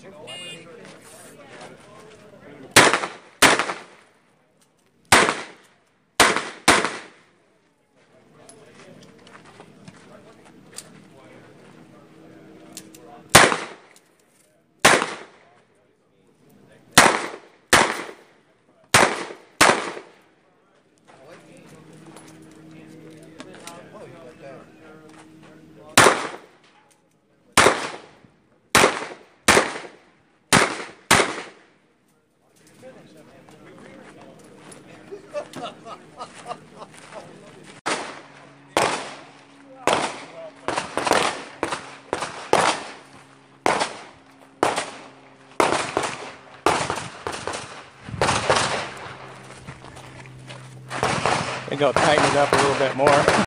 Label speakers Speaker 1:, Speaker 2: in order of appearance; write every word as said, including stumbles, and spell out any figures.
Speaker 1: I think I'll tighten it up a little bit more.